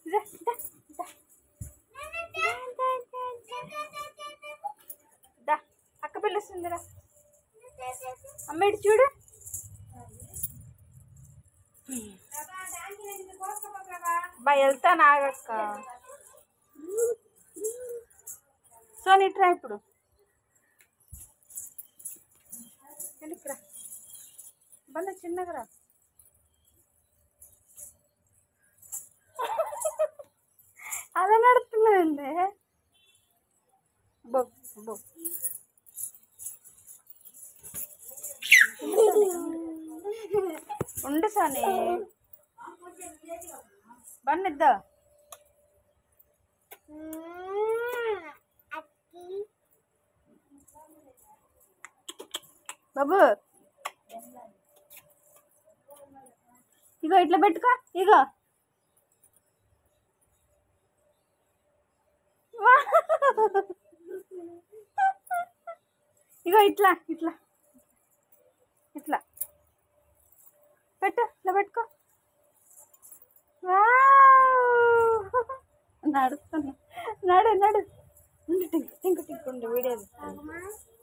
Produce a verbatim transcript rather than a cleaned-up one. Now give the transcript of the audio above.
దా అక్క పిలుస్తుందిరా అమ్మ ఇటు చూడు బా వెళ్తాను ఆగక్క సోని ఇట్రా ఇప్పుడు వెళ్ళిరా బల్ల చిన్నగా రా అలా నడుతున్నాయండి బో బో ఉండు సోని బన్నిద్దా బాబు ఇగో ఇట్లా పెట్టుకో ఇగో ఇగో ఇట్లా ఇట్లా ఇట్లా పెట్టు ఇట్లా పెట్టుకో నడుస్తున్నా నడు నడు టింకు టింకు టింకు వీడియో